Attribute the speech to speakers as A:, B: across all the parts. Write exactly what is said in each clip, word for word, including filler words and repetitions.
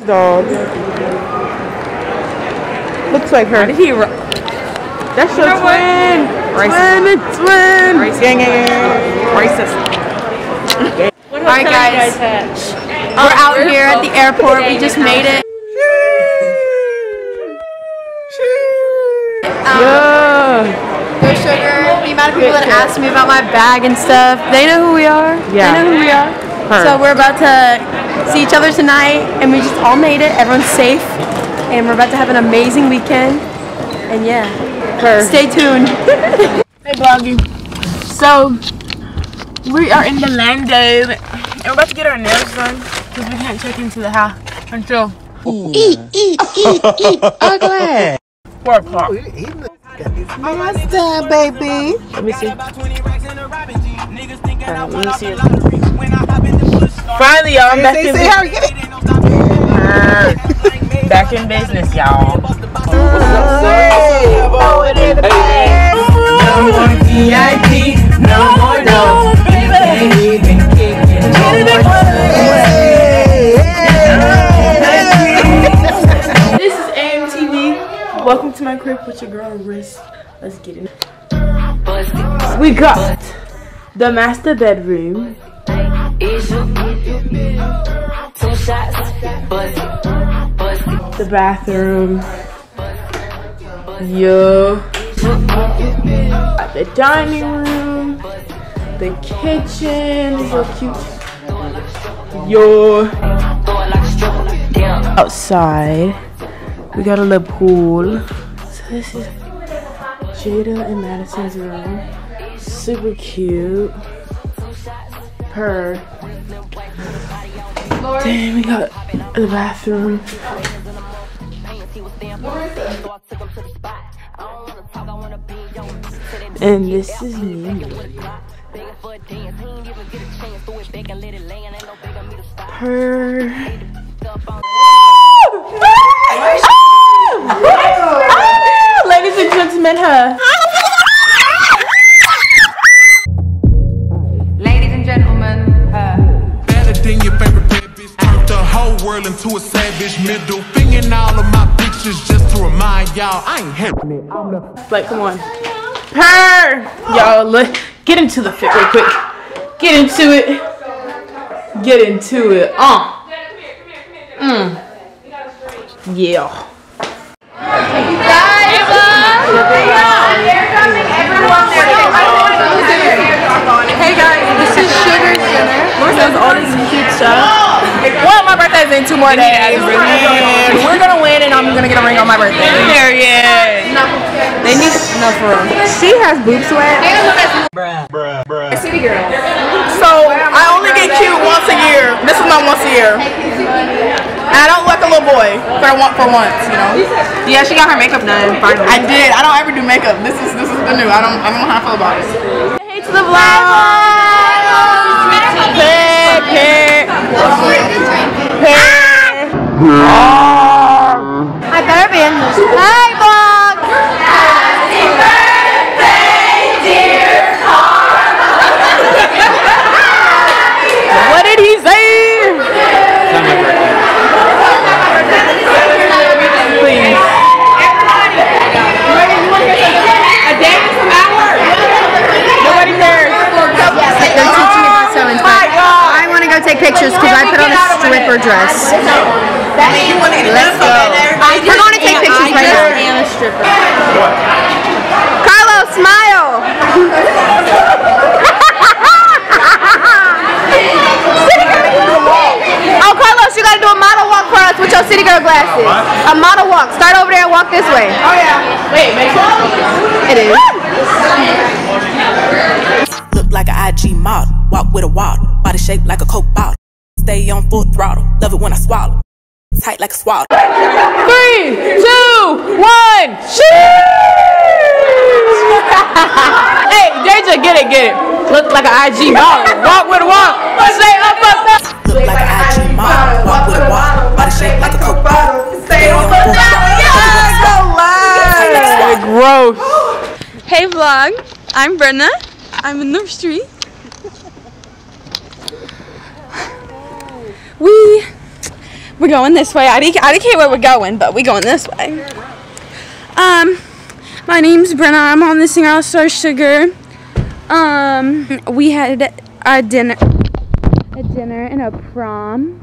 A: dog. Looks like her.
B: Did he?
A: That's your twin. Racist. Twin, twin.
B: Racist.
A: Gang, gang, gang.
B: Racist.
C: Alright guys, we're out here at the airport. We just made it. Um,
A: Yeah.
C: Go Sugar. The amount of people that asked me about my bag and stuff, they know who we are.
A: Yeah.
C: They know who we are.
A: Her.
C: So we're about to see each other tonight, and we just all made it. Everyone's safe, and we're about to have an amazing weekend. And yeah,
A: Her.
C: stay tuned.
B: Hey vlogging. So we are in the land and we're about to get our nails done because we can't check into the house until
D: Eat, eat, eat, eat, ugly.
B: four o'clock.
D: Almost done, baby.
B: Let me see. Alright, let me see it. Finally, y'all, I'm back in business. Back in business, y'all. No more V I P, no more no. You can't even kick it. This is A M T V. Welcome to my crib with your girl Riz. Let's get it. We got the master bedroom. The bathroom. Yo. The dining room. The kitchen is so cute. Yo. Outside, we got a little pool. So this is Jada and Madison's room. Super cute. Her. Then we got the bathroom. And this is me. Her. Ladies and gentlemen, her.
C: Ladies and gentlemen, her.
E: Better than your favorite bad bitch. Turned the whole world into a savage. Middle finger in all of my pictures just to remind y'all I ain't having it. I'm the
B: Like, come on. Her. Y'all, look. Get into the fit real quick. Get into it. Get into it. Uh. Mm. Yeah.
C: Hey guys, this is Sugar's dinner.
B: Laura does all this cute stuff.
C: Well, my birthday is in two more days. And we're gonna win, and I'm gonna get a ring on my birthday.
B: There, yeah.
C: They need no for real.
A: She has boob sweat.
C: City girl.
B: So, I only get cute once a year. This is my once a year. And I don't look a little boy for one for once, you know.
C: Yeah, she got her makeup done finally.
B: I did. I don't ever do makeup. This is this is the new. I don't I don't know how I feel about it. Hey to the vlog. Hey, hey. Hey.
C: I better be in this. Hi, vlog. Happy birthday, dear Carla.
B: What did he say? Please. A day is an hour. Nobody cares.
C: They're teaching me about sewing. I want to go take pictures because I put on a stripper dress.
B: Let's go.
C: We're going to take pictures right now. I am a stripper. Carlos, smile. Oh, Carlos, you got to do a model walk for us with your city girl glasses. A model walk. Start over there and walk this way.
B: Oh yeah. Wait, make sure.
C: It is.
F: Look like an I G model, walk with a waddle, body shaped like a Coke bottle. Stay on full throttle, love it when I swallow, tight like a swaddle.
B: Three, two, one, cheese! Hey, J J, get it, get it. Look like an I G model, walk with a walk, stay up, up, up.
F: Look like an I G model, walk with a waddle, body shaped like a Coke bottle. Stay on full throttle, love it when I swallow, tight like a swaddle.
B: Gross.
G: Hey vlog, I'm Brenna. I'm in the street. We We're going this way. I didn't, I didn't care where we're going, but we're going this way. Um, my name's Brenna. I'm on the Singer All Star Sugar. Um, we had a dinner, a dinner and a prom.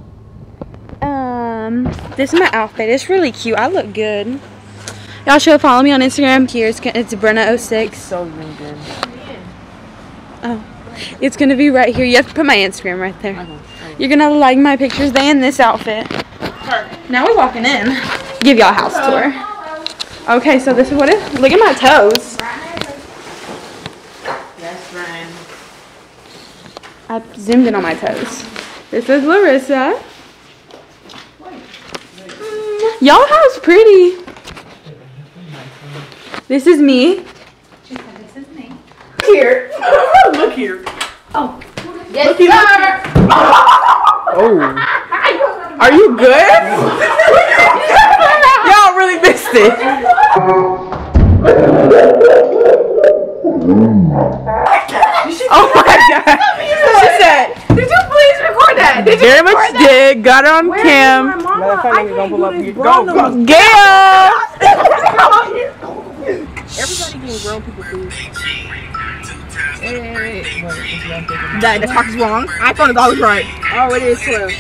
G: Um, this is my outfit. It's really cute. I look good. Y'all should follow me on Instagram. Here, it's, it's Brenna oh six.
A: So good.
G: Oh, it's gonna be right here. You have to put my Instagram right there. You're gonna like my pictures. They in this outfit. Now we're walking in. Give y'all a house tour. Okay, so this is what it. Look at my toes.
A: Yes, Brian.
G: I zoomed in on my toes. This is Larissa. Y'all house pretty. This is me.
B: This is me.
G: Here.
A: Look here.
B: Oh.
G: Yes,
A: Look here. Oh. Are you good? Y'all really missed it. Oh my god. She said, did you please record that? Did you Very much that? did. Got her on cam.
H: Matter of fact, let me go pull up. Go, go.
A: Gail!
H: Everybody getting grown people food.
A: Hey. That, the clock is wrong. iPhone is always right.
H: Oh, it is twelve.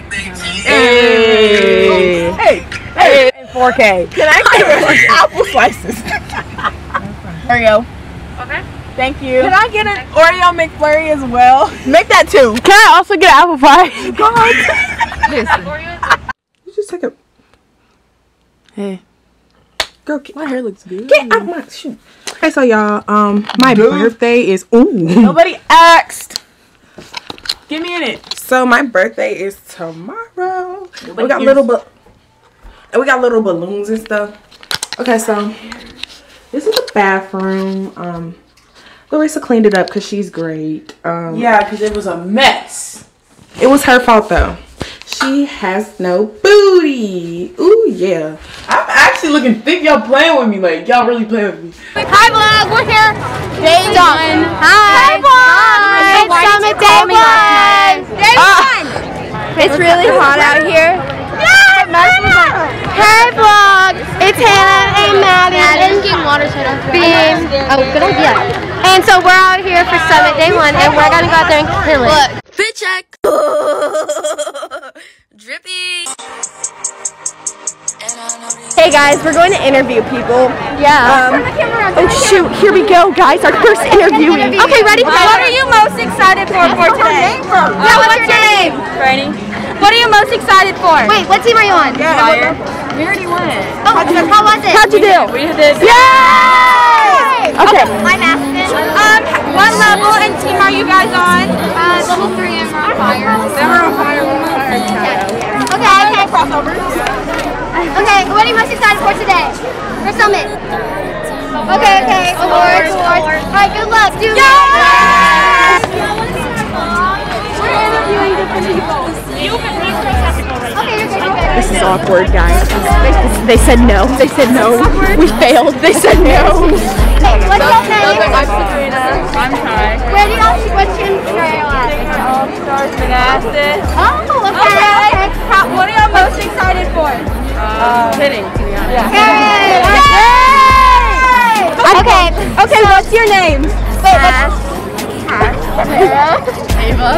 A: Hey. Hey. Hey.
H: four K.
A: Can I get apple slices?
H: Oreo.
B: Okay.
H: Thank you.
A: Can I get an
H: Oreo McFlurry as well?
A: Make that too. Can I also get an apple pie? God.
B: Listen.
H: You just take a.
A: Hey.
H: Girl, get,
A: My hair looks good.
H: get out my shoe. Hey, so y'all, um, my birthday is ooh.
A: Nobody asked. Give me in it.
H: So my birthday is tomorrow.
A: Nobody
H: we got
A: cares.
H: little but and we got little balloons and stuff. Okay, so this is the bathroom. Um, Larissa cleaned it up because she's great. Um,
A: Yeah, because it was a mess.
H: it was her fault though. She has no booty. Ooh yeah.
A: I'm actually looking thick. Y'all playing with me. Like, y'all really playing with me.
C: Hi vlog, we're here. Day one. Hi. Hi. It's Summit Day One. Day one. It's really hot out here. Hi vlog. It's Hannah and Maddie and Beam. Oh, good idea. And so we're out here for Summit Day One, and we're gonna go out there and kill it. Look, fit check. Drippy. Hey guys, we're going to interview people. Yeah. Um, oh shoot, here we go, guys. Our first interviewing. Okay, ready? What are you most excited for for today? Yeah, what's your name? Brady. What are you most excited for? Wait, what team are you on?
A: Fire. We already won.
C: Oh, how was it? How'd you do?
A: We did.
C: Yay! Okay. I'm Aspen.
G: Um, what level and team are you guys on?
C: Uh, level three and we're on fire.
A: Then we're on fire. We're on fire.
C: Okay, okay. Crossover. Okay, what are you most excited for today? For Summit? Okay, okay. Awards, awards. Alright, good luck. Do it. We're interviewing different people. Okay, you're good, you're good.
G: This is awkward, guys. They said no. They said no. We failed. They said no.
C: Hey, what's your name?
B: I'm Ty.
C: Where do you actually, what's your trail at?
B: All Stars Manassas.
C: Oh, okay, okay.
B: How, what are y'all most excited for? Um, hitting, to be honest.
C: Yay! Yay! Okay, okay, what's your name? Wait, what's Sarah?
B: Ava.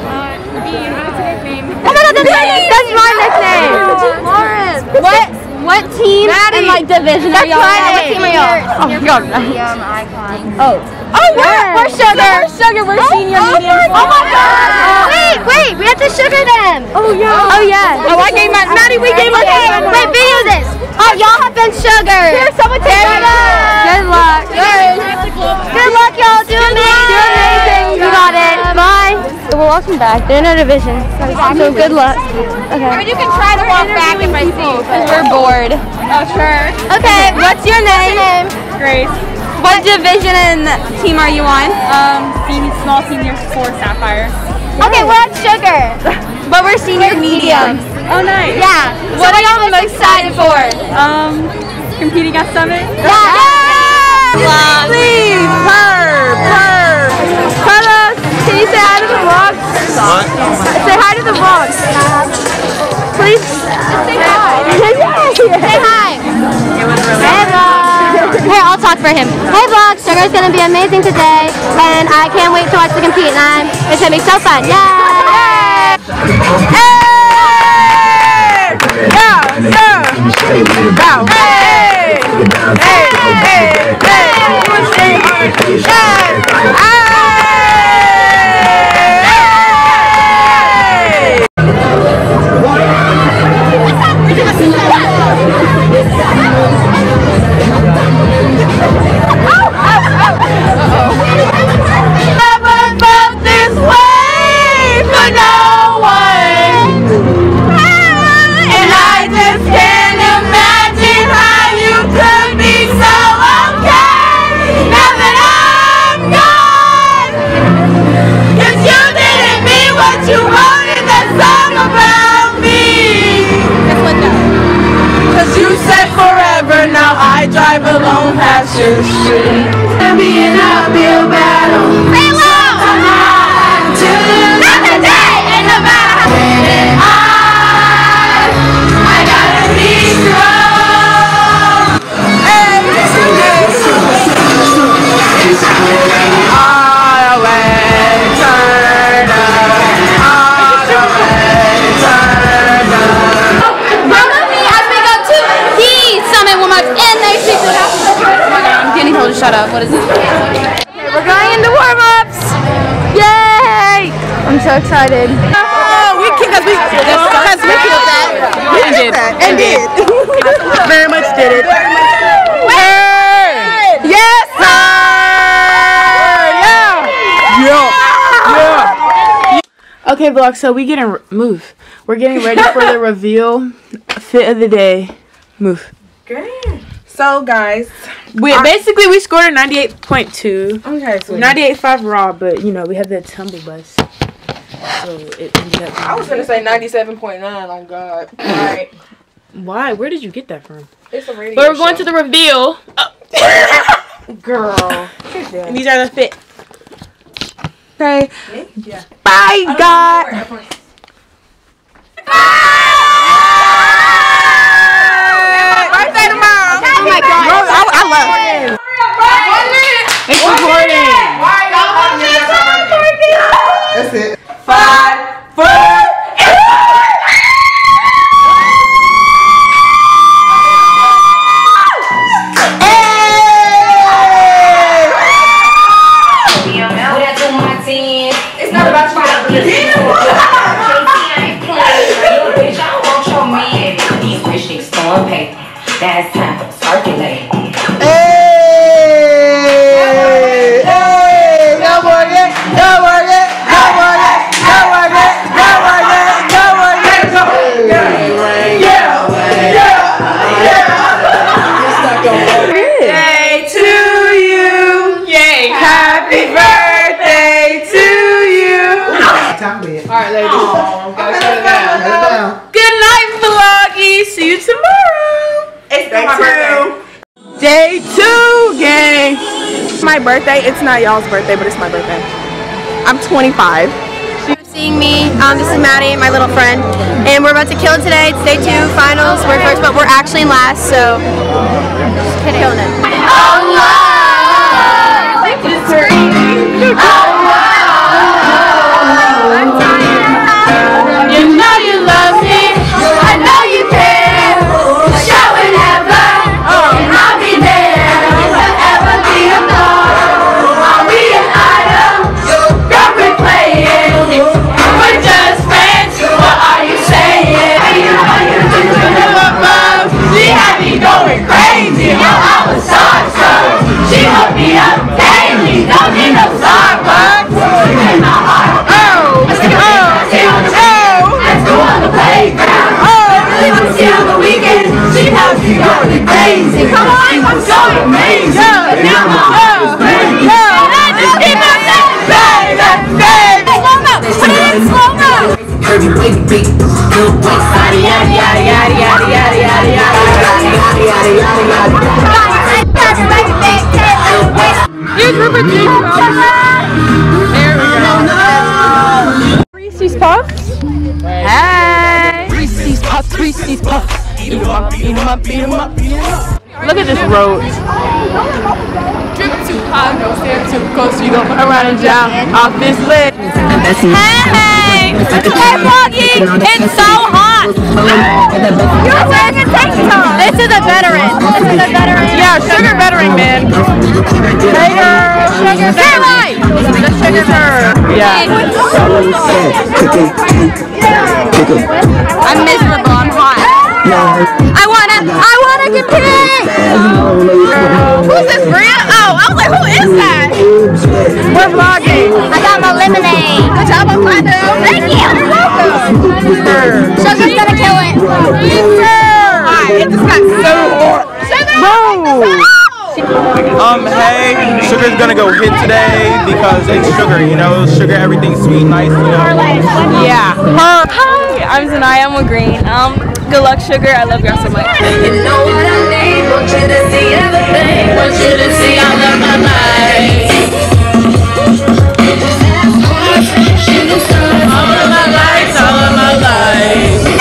C: Oh my god, that's my, that's my nickname! Lauren! What, what team and like division are y'all in? What team are y'all?
G: Oh my god.
C: Oh. Oh, we're, we're sugar. We're sugar. We're senior medium. Oh my god. Wait, wait. We have to sugar them. Oh yeah. Oh yeah.
G: Oh, I gave my Maddie. We gave my.
C: Okay, wait. Video this. Oh, y'all have been sugar. Here, someone take it. Good luck. Good luck, y'all. Do amazing. Do amazing. You got it. Bye. Well, welcome back. They're in our division. So good luck. Okay.
B: I mean, you can try to walk back if I see, because
C: We're bored.
B: Oh, sure.
C: Okay. What's your name?
B: Grace.
C: What division and team are you on?
B: Um, senior, small senior four Sapphire.
C: Okay, we're at sugar, but we're senior medium.
B: Oh, nice.
C: Yeah. What are y'all most excited for?
B: Um, competing at Summit.
C: Yeah.
G: Please, purr, purr. Carlos, can you say hi to the vlog?
E: What?
G: Say hi to the vlog.
C: please? Say hi. Say hi. Hey, vlog. Hey, I'll talk for him. Hey, vlog. Sugar's gonna be amazing today, and I can't wait to watch the compete. And I'm, it's gonna be so fun. Yay! Hey! Yeah, yeah. Go. Hey! Hey! Hey! Hey! Hey!
A: I drive alone past your street. I'm being uphill battle. Say low. Not today, and no matter how many I, I gotta be strong. Hey, all the way, turn up. All the way, turn up.
G: Follow me as we go to the summit warm up in the I'm getting told to shut up. What is it?
C: Okay, we're going into warm-ups. Yay! I'm so excited.
A: Oh, we can because we because we killed that. We did that and did. Very much did it. Hey! Yes, sir! Yeah! Yeah! Okay, vlog. So we getting move. We're getting ready for the reveal fit of the day. Move.
H: Great. So guys,
A: we I, basically we scored a ninety-eight point two.
H: Okay, so
A: ninety-eight point five raw, but you know we had that tumble bus, so it ended up.
H: I was gonna say ninety-seven point nine. On God, right?
A: Why? Where did you get that from?
H: It's a radio.
A: But we're going show. to the reveal. Oh.
H: Girl,
A: and these are the fit.
H: Okay.
A: Yeah.
H: Bye, God. Birthday tomorrow.
C: Oh my God.
H: Bro, I, I love it.
A: It's recording.
H: That's it. Five, four. It's not about
I: that's time for circulate.
H: Hey! Hey! Go work it! Go work it! Go work it! Go work it! Go work it! Go work it! Go work it! Yeah! Yeah! Yeah! Day to you! Yay! Happy birthday to you!
A: Alright, ladies.
H: Oh,
A: gotta shut it down. Good night, vloggy. See you tomorrow.
H: It's day two.
A: Day two, gang.
H: It's my birthday. It's not y'all's birthday, but it's my birthday. I'm twenty-five.
C: Seeing me, um, this is Maddie, my little friend, and we're about to kill it today. It's day two, finals. We're first, but we're actually in last, so just killing it.
A: Oh, love. It's screaming. Oh, love.
C: I'm tired.
A: You know you love me. I know you care. Show it ever. And I'll be there. Forever be alone. I'll be an item. Girl, we're playing. We're just friends. What are you saying? You know you're doing it above. She had me going crazy. Oh, I was so excited. She hooked me up daily. Don't need no Starbucks. In my heart. Oh. Oh. Oh. Let's go on the playground. Oh. I really want to see on the weekend. She has me going crazy. Come on, I'm so amazing. Yeah. Now my heart is breaking. Yeah. And I just keep on saying, baby, baby. Slow-mo. Put it in slow-mo. Curvy, big, big, little waist, yada, yada, yada, yada, yada, yada, yada, yada, yada, yada, yada, yada. Here's Rupert G. There we go. Reese's Puffs. Hey. Reese's Puffs.
B: beat 'em up, beat 'em up, beat 'em up. Look at this road. Drip too high, no stand too close. You don't run and jump off this lid.
C: Hey! Hey, Froggy! It's so hot! You're wearing a tank top! This is a veteran. This is a veteran.
B: Yeah, sugar veteran, man. Hey, girl. Sugar veteran. The sugar girl. Yeah.
C: I'm miserable. I'm hot. I wanna, I wanna compete! Who's this, Bria? Oh, I was like, who is that? We're vlogging. I got my lemonade. Good job on platinum. Thank you. You're welcome. Sugar's gonna kill it. Alright, it just got so hot. Sugar!
J: Um, hey, Sugar's gonna go hit today because it's Sugar, you know, Sugar, everything sweet, nice, you know.
B: Yeah.
G: Hi, I'm Zanaya. I'm with Green. Um, good luck, Sugar. I love y'all so much.
A: You know what I need? Want you to see everything. Want you to see all of my life. All of my life, all of my life.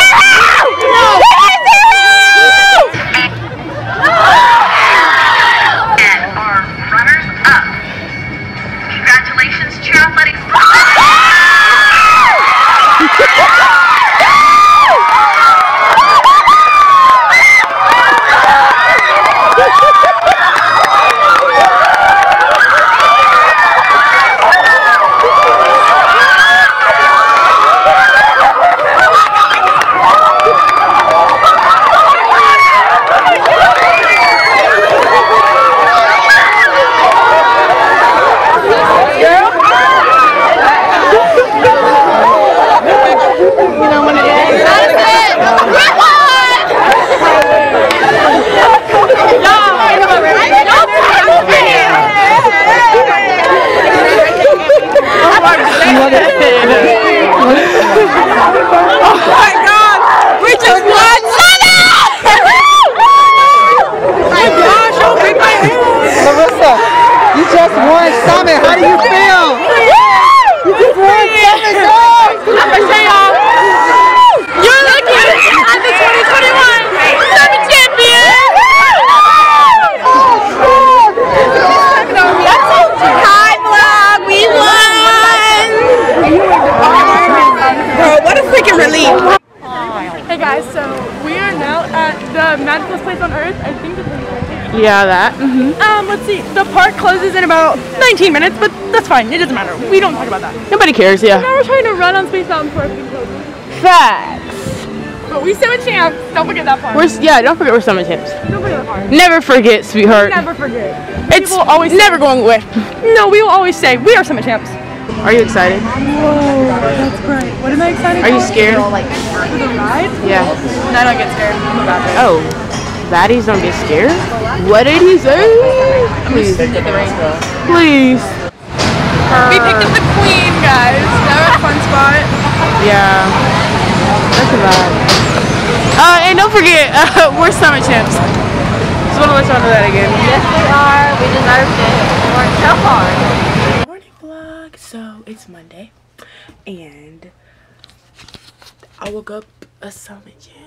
B: Yeah, that.
G: Mm-hmm. Um, let's see. The park closes in about nineteen minutes, but that's fine. It doesn't matter. We don't talk about that.
B: Nobody cares, yeah.
G: Now we're trying to run on Space Mountain before everything closes.
B: Facts.
G: But we Summit champs. Don't forget that part.
B: We're yeah. Don't forget we're Summit champs.
G: Don't forget that part.
B: Never forget, sweetheart.
G: Never forget.
B: It's always never going away.
G: No, we will always say we are Summit champs.
B: Are you excited?
G: Whoa, that's great. What am I excited
B: Are you scared?
G: For the ride?
B: Yeah.
G: No, I don't get scared. I'm a bad bitch.
B: Oh. Baddies don't get scared? What did he say? Please. Please.
G: We picked up the queen, guys. That was a fun spot.
B: Yeah. That's a vibe. Uh, and don't forget, uh, we're Summit champs. Just want to let y'all know that again.
C: Yes, we are. We deserved it. We worked so hard.
H: Morning vlog. So it's Monday, and I woke up a Summit champ.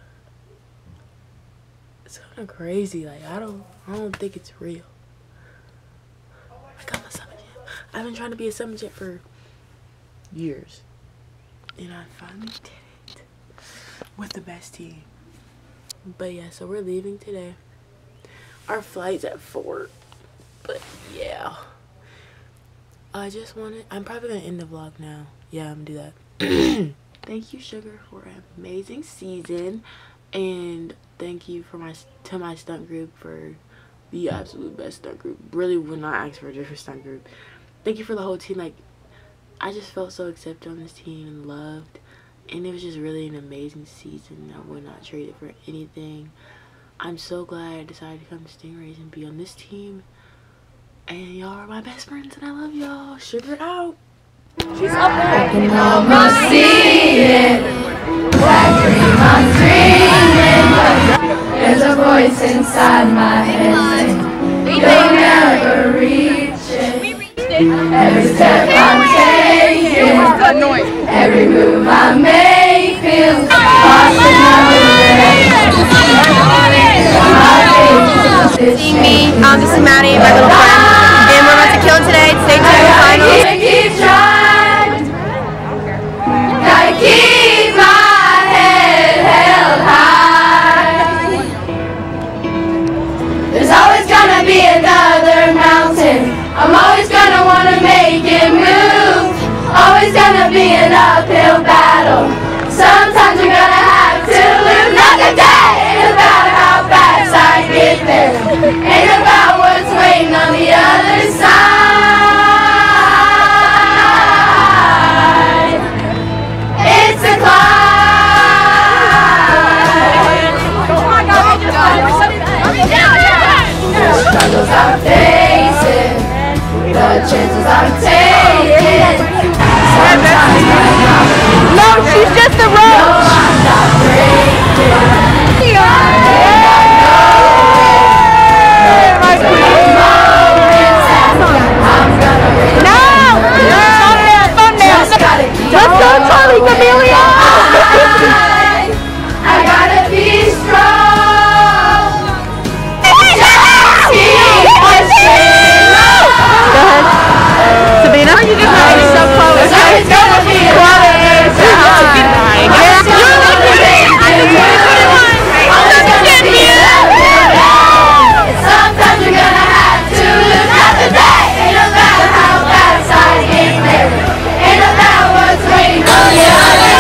H: It's kind of crazy. Like I don't, I don't think it's real. Like I'm a Summit champ. I've been trying to be a Summit champ for years, and I finally did it with the best team. But yeah, so we're leaving today. Our flight's at four, but yeah. I just wanted. I'm probably gonna end the vlog now. Yeah, I'm gonna do that. Thank you, Sugar, for an amazing season, and thank you for my to my stunt group for the absolute best stunt group. Really would not ask for a different stunt group. Thank you for the whole team. Like, I just felt so accepted on this team and loved, and it was just really an amazing season. I would not trade it for anything. I'm so glad I decided to come to Stingrays and be on this team, and y'all are my best friends, and I love y'all. Sugar out. She's up there.
A: I can almost see it. Black dream, I'm dreaming. There's a voice inside my head saying, you'll never reach it. Every step I'm taking, every move I make feels possible.
C: Seeing me. Um, this is Maddie, my little friend, and we're about to kill it today. Stay tuned for finals.
A: Gotta keep trying. Gotta keep my head held high. There's always gonna be another mountain. I'm always gonna wanna make it move. Always gonna be an uphill battle. Sometimes you're gonna have to lose. Not today. Ain't about how fast I get there. Ain't about what's waiting on the other side. It's a climb. The struggles I'm facing, the chances I'm taking. Sometimes
C: No, she's just a roach.
A: no, I'm not breaking.
C: Let's go, Charlie D'Amelio!
A: I gotta be strong.
C: Sabina? Are you just hiding so close?
A: It's gonna be a sometimes you're gonna have to lose. Not today. Ain't about how fast I get there. Ain't about what's waiting on the other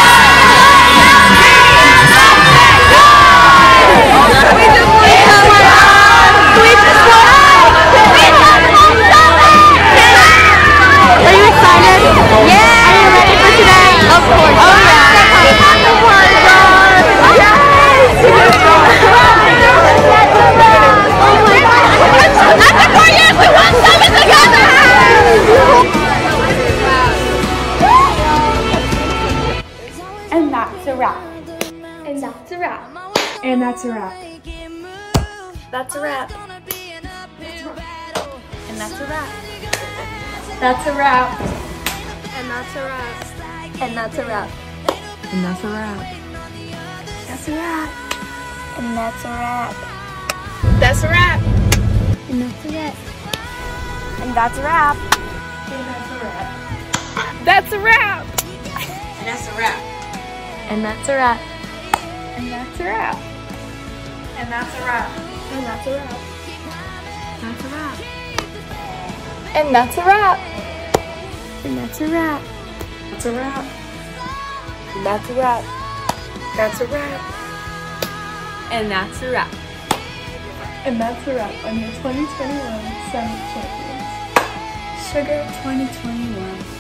C: Are you excited? Yeah! Are you ready for today? Of course. Oh yeah. After four years, we won seven together!
G: And that's a wrap.
C: And that's a wrap.
G: And that's a wrap.
C: That's a wrap.
G: And that's a wrap.
C: That's a wrap. And that's a wrap. And that's a wrap.
G: And that's a wrap.
C: That's a wrap. And that's a wrap.
G: That's a wrap.
C: And that's a wrap. And that's a wrap.
G: That's a wrap.
B: And that's a wrap.
C: And that's a wrap.
G: And that's a wrap.
B: And that's a wrap.
C: And that's a wrap.
G: That's a wrap.
C: And that's a wrap. And that's a wrap.
B: That's a wrap.
C: And that's a wrap.
B: That's a wrap.
G: And that's a wrap.
K: And that's a wrap on your twenty twenty-one Summit Champions. Sugar twenty twenty-one.